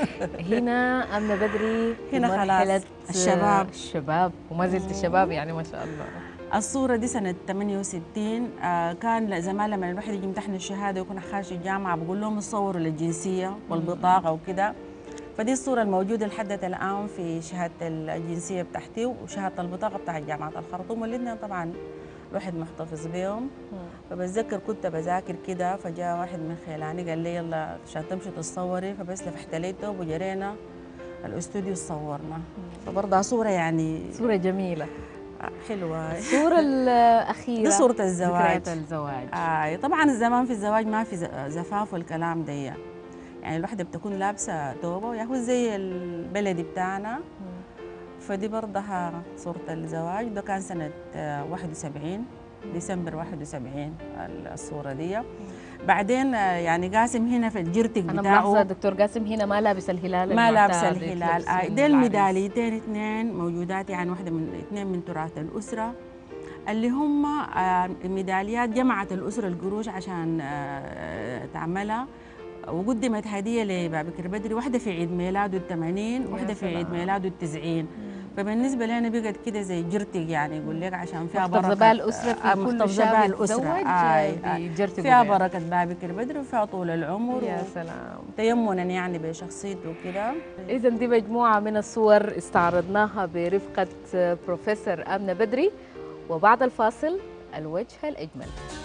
هنا آمنة بدري هنا خلاص الشباب الشباب وما زلت الشباب يعني ما شاء الله. الصورة دي سنة ثمانية وستين. آه كان زمان لما الواحد يجي يمتحن الشهادة ويكون خارج الجامعة بقول لهم يصوروا للجنسية والبطاقة وكده. فدي الصورة الموجودة لحد الآن في شهادة الجنسية بتاعتي وشهادة البطاقة بتاع جامعة الخرطوم، والاثنين طبعا الواحد محتفظ بيهم. فبتذكر كنت بذاكر كده، فجاء واحد من خيلاني قال لي يلا عشان تمشي تصوري، فبس لفحت لي التوب وجرينا الاستوديو صورنا. فبرضه صورة يعني صورة جميلة حلوة. الصورة الأخيرة دي صورة الزواج. ذكريات الزواج. آه طبعا الزمان في الزواج ما في زفاف والكلام ده، يعني الواحدة بتكون لابسة توبة وياهو زي البلدي بتاعنا. فدي برضها صورة الزواج، ده كان سنة واحد وسبعين ديسمبر واحد وسبعين الصورة دي. بعدين يعني قاسم هنا في الجرتك بتاعه. أنا ملاحظة دكتور قاسم هنا ما لابس الهلال، ما لابس الهلال. آه دي الميداليتين اثنين موجودات، يعني واحدة من اثنين من تراث الأسرة اللي هم آه ميداليات جمعت الأسرة القروش عشان آه تعملها، وقدمت هدية لبابكر بدري، واحدة في عيد ميلاده الثمانين واحدة في عيد ميلاده التسعين. فبالنسبة لنا بقت كده زي جرتك، يعني يقول لك عشان فيها بركة محتفظة الأسرة في كل شاب يتزوج بجرتك، فيها بركة بابكر بدري وفيها طول العمر. يا سلام، تيمنا يعني بشخصيته وكده. إذا دي مجموعة من الصور استعرضناها برفقة بروفيسور آمنة بدري، وبعد الفاصل الوجه الأجمل.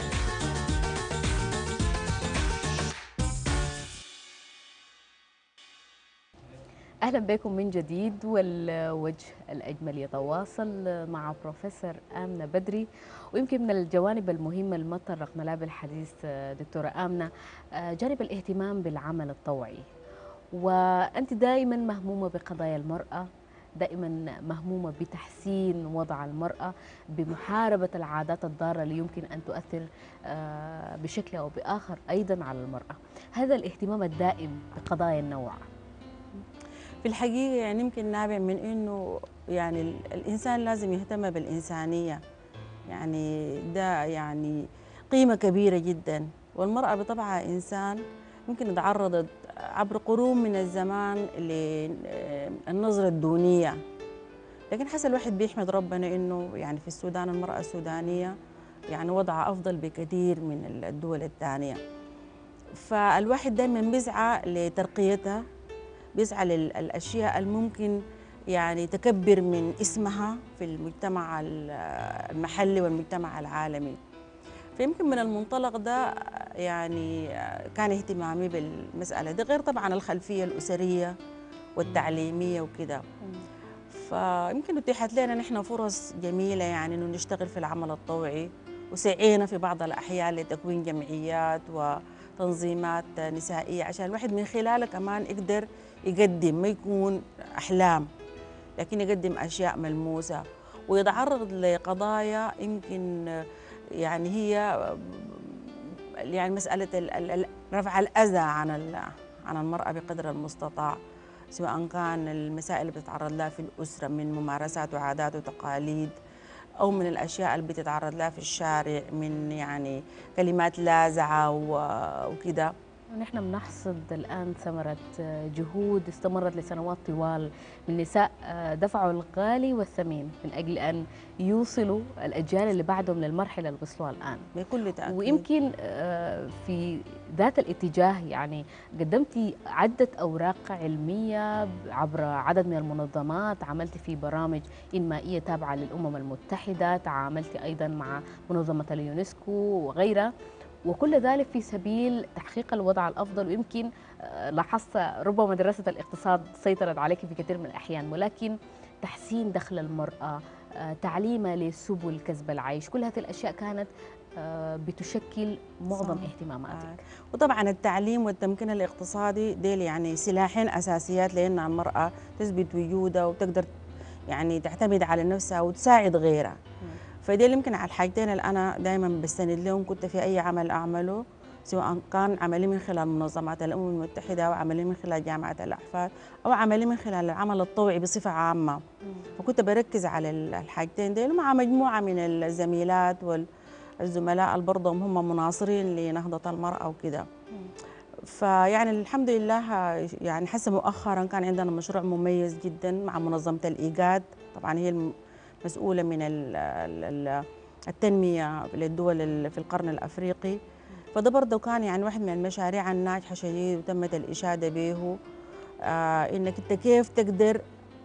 أهلا بكم من جديد، والوجه الأجمل يتواصل مع بروفيسور آمنة بدري. ويمكن من الجوانب المهمة اللي ما تطرقنا لها بالحديث دكتورة آمنة جانب الاهتمام بالعمل الطوعي، وأنت دائما مهمومة بقضايا المرأة، دائما مهمومة بتحسين وضع المرأة، بمحاربة العادات الضارة اللي يمكن أن تؤثر بشكل أو بآخر أيضا على المرأة. هذا الاهتمام الدائم بقضايا النوع في الحقيقة يعني يمكن نابع من إنه يعني الإنسان لازم يهتم بالإنسانية، يعني ده يعني قيمة كبيرة جدا. والمرأة بطبعها إنسان ممكن تعرضت عبر قرون من الزمان للنظرة الدونية، لكن حسن الواحد بيحمد ربنا إنه يعني في السودان المرأة السودانية يعني وضعها أفضل بكثير من الدول الثانية. فالواحد دايما بيسعى لترقيتها، بيسعى للأشياء الممكن يعني تكبر من اسمها في المجتمع المحلي والمجتمع العالمي. فيمكن من المنطلق ده يعني كان اهتمامي بالمسألة دي، غير طبعا الخلفية الأسرية والتعليمية وكده. فيمكن اتيحت لنا نحن فرص جميلة يعني إنه نشتغل في العمل الطوعي، وسعينا في بعض الأحيان لتكوين جمعيات وتنظيمات نسائية عشان الواحد من خلالها كمان يقدر يقدم، ما يكون أحلام لكن يقدم أشياء ملموسة، ويتعرض لقضايا يمكن يعني هي يعني مسألة رفع الأذى عن عن المرأة بقدر المستطاع، سواء كان المسائل اللي بتتعرض لها في الأسرة من ممارسات وعادات وتقاليد، أو من الأشياء اللي بتتعرض لها في الشارع من يعني كلمات لاذعة وكده. نحن بنحصد الآن ثمرة جهود استمرت لسنوات طوال من نساء دفعوا الغالي والثمين من أجل أن يوصلوا الأجيال اللي بعدهم للمرحلة اللي وصلوها الآن بكل تأكيد. ويمكن في ذات الاتجاه يعني قدمتي عدة أوراق علمية عبر عدد من المنظمات، عملتي في برامج إنمائية تابعة للأمم المتحدة، تعاملتي أيضا مع منظمة اليونسكو وغيرها، وكل ذلك في سبيل تحقيق الوضع الأفضل. ويمكن لاحظت ربما دراسة الاقتصاد سيطرت عليك في كثير من الأحيان، ولكن تحسين دخل المرأة، تعليمها لسبل كسب العيش، كل هذه الأشياء كانت بتشكل معظم صح. اهتماماتك. آه. وطبعا التعليم والتمكين الاقتصادي ديل يعني سلاحين أساسيات لأن المرأة تثبت وجودها وتقدر يعني تعتمد على نفسها وتساعد غيرها. فدي يمكن على الحاجتين اللي أنا دائما بستند لهم كنت في أي عمل أعمله، سواء كان عملي من خلال منظمات الأمم المتحدة أو عملي من خلال جامعة الأحفاد أو عملي من خلال العمل الطوعي بصفة عامة. فكنت بركز على الحاجتين دي مع مجموعة من الزميلات والزملاء اللي برضهم هم مناصرين لنهضة المرأة وكده. فيعني الحمد لله يعني حسب مؤخرا كان عندنا مشروع مميز جدا مع منظمة الإيجاد، طبعا هي مسؤولة من التنمية للدول في القرن الأفريقي. فده برضه كان يعني واحد من المشاريع الناجحة شديد وتمت الإشادة به. آه إنك أنت كيف تقدر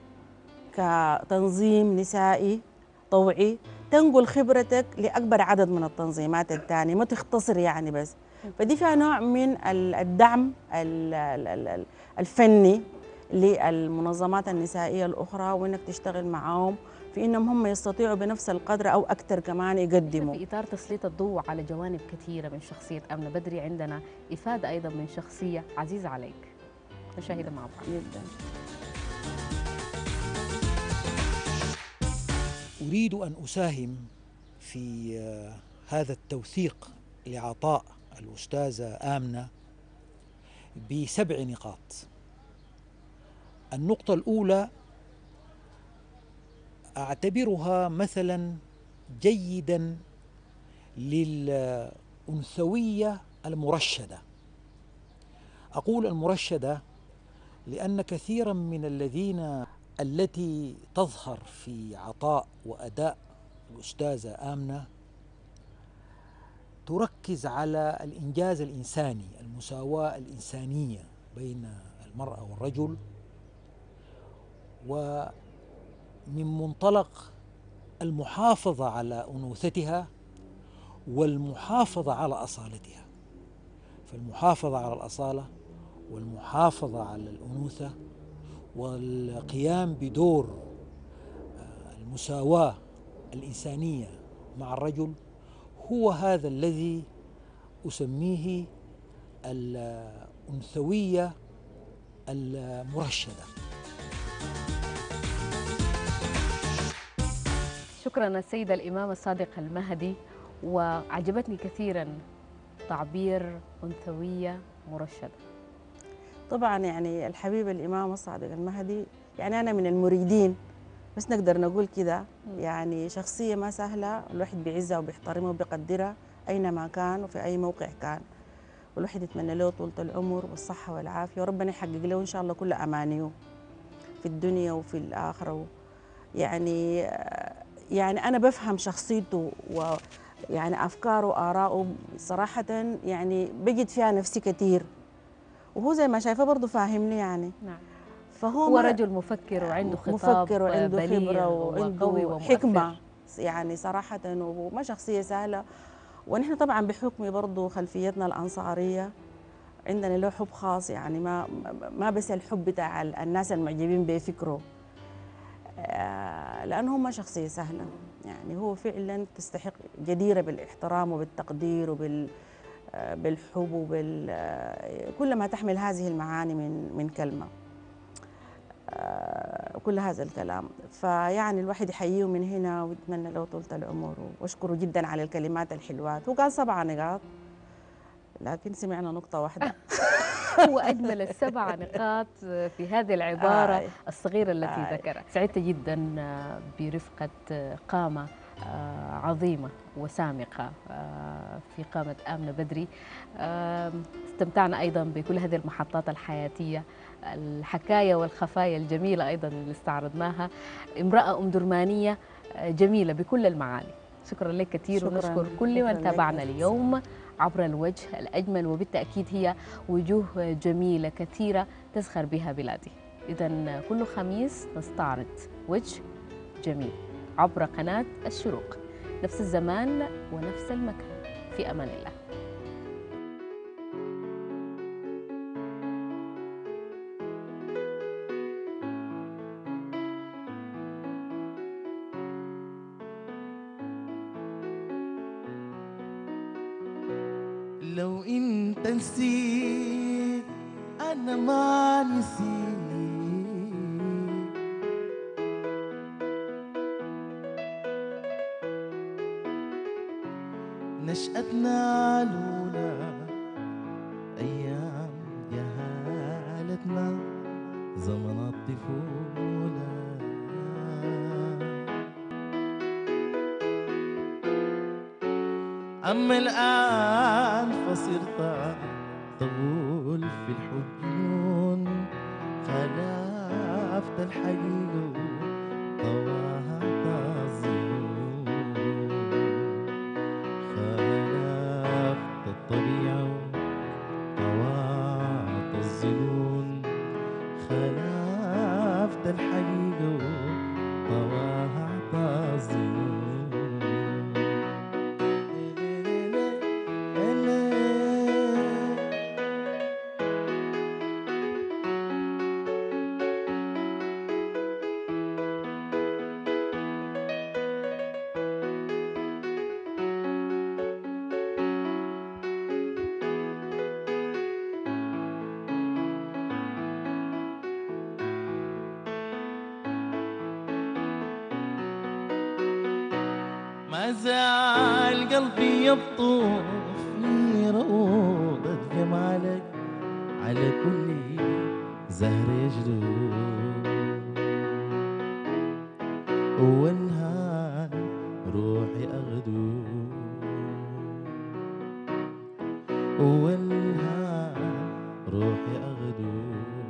كتنظيم نسائي طوعي تنقل خبرتك لأكبر عدد من التنظيمات الثانية، ما تختصر يعني بس. فدي فيها نوع من الدعم الفني للمنظمات النسائية الأخرى، وإنك تشتغل معهم في إنهم هم يستطيعوا بنفس القدر أو أكثر كمان يقدموا. في إطار تسليط الضوء على جوانب كثيرة من شخصية آمنة بدري، عندنا إفادة أيضا من شخصية عزيزة عليك، نشاهدها مع بعض. جدا. أريد أن أساهم في هذا التوثيق لعطاء الأستاذة آمنة بسبع نقاط. النقطة الأولى أعتبرها مثلا جيدا للأنثوية المرشدة. أقول المرشدة لأن كثيرا من الذين التي تظهر في عطاء وأداء الأستاذة آمنة تركز على الإنجاز الإنساني، المساواة الإنسانية بين المرأة والرجل، ومن منطلق المحافظة على أنوثتها والمحافظة على أصالتها. فالمحافظة على الأصالة والمحافظة على الأنوثة والقيام بدور المساواة الإنسانية مع الرجل هو هذا الذي أسميه الأنثوية المرشدة. شكرا السيدة الإمام الصادق المهدي، وعجبتني كثيرا تعبير أنثوية مرشدة. طبعا يعني الحبيب الإمام الصادق المهدي يعني أنا من المريدين، بس نقدر نقول كده يعني شخصية ما سهلة، الواحد بيعزها وبيحترمها وبيقدرها أينما كان وفي أي موقع كان، والواحد يتمنى له طولة العمر والصحة والعافية، وربنا يحقق له إن شاء الله كل أمانيه في الدنيا وفي الآخرة. يعني يعني أنا بفهم شخصيته ويعني أفكاره وآراءه صراحة، يعني بجد فيها نفسي كثير، وهو زي ما شايفه برضه فاهمني يعني. نعم. فهو هو ما رجل مفكر وعنده خطاب مفكر وعنده بليغ خبرة وقوي وعنده ومؤثر. حكمة يعني صراحة، وما شخصية سهلة. ونحن طبعا بحكم برضه خلفيتنا الأنصارية عندنا له حب خاص، يعني ما ما بس الحب بتاع الناس المعجبين بفكره، لأنه ما شخصية سهلة، يعني هو فعلا تستحق جديرة بالاحترام وبالتقدير وبال بالحب وبال كل ما تحمل هذه المعاني من من كلمة، كل هذا الكلام. فيعني الواحد يحييه من هنا ويتمنى له طولة العمر، واشكره جدا على الكلمات الحلوات. هو قال سبع نقاط لكن سمعنا نقطة واحدة. هو أجمل السبع نقاط في هذه العبارة آه. الصغيرة التي آه. ذكرها. سعدت جدا برفقة قامة عظيمة وسامقة في قامة آمنة بدري. استمتعنا أيضا بكل هذه المحطات الحياتية، الحكاية والخفايا الجميلة أيضا اللي استعرضناها. امرأة أم درمانية جميلة بكل المعاني. شكرا لك كثير، ونشكر كل من تابعنا اليوم عبر الوجه الأجمل، وبالتأكيد هي وجوه جميلة كثيرة تزخر بها بلادي. إذن كل خميس نستعرض وجه جميل عبر قناة الشروق، نفس الزمان ونفس المكان. في أمان الله. لو انت نسيت انا ما نسيت، نشأتنا الأولى أيام جهالتنا زمن الطفولة، أما الآن فصرت تقول في الحب جنون، خلافت الحقيقة طواها الظنون، خلافت الطبيعة طواها الظنون، خلافت الحقيقة طواها الظنون. ما زال قلبي يبطف في روضة جمالك على كل زهر يجدو، والهان روحي أغدو، والهان روحي أغدو.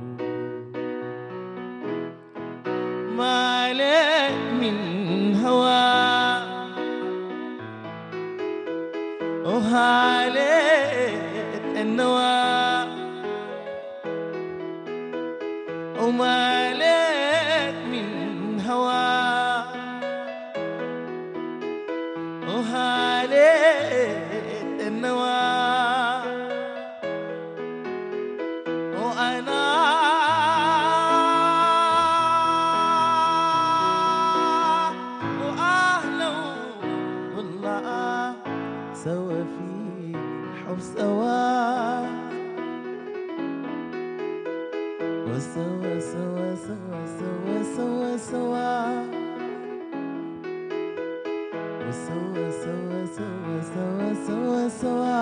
ما لك من هواك وهالت النوى، وما لك من هوى وهالت النوى، وأنا وأهله والله سوا في الحب سوا، وسوا سوا سوا سوا سوا سوا، وسوا سوا سوا سوا سوا سوا،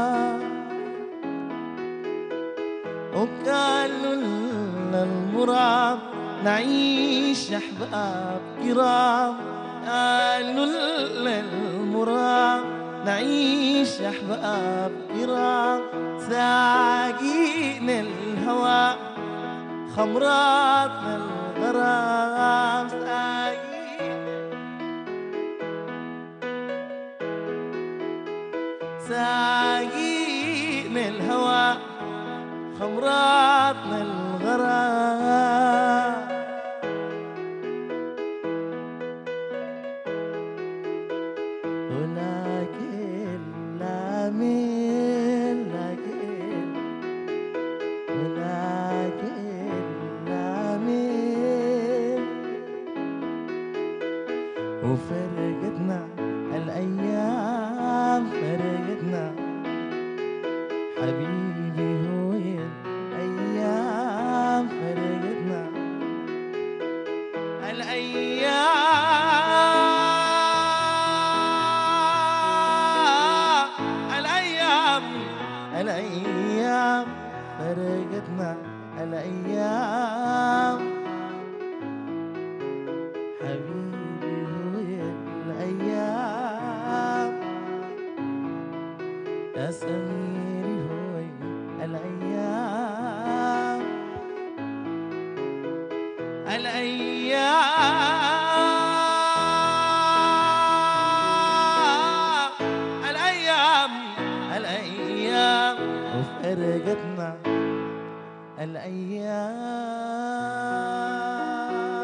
وقالوا لنا المراد نعيش أحباب كرام، قالوا لنا المراد نعيش أحباب كرام، ساقينا الهوى خمراتنا الغرام، ساقينا ساقين الهوى خمراتنا الغرام ولكن لا مين لكن ولكن لا مين وفرقتنا الأيام فرقتنا حبيبي هو الأيام فرقتنا الأيام الأيام الأيام فرقتنا الأيام حبيبي هو الأيام يا سميري هو الأيام الأيام الأيام الأيام وفرقتنا الأيام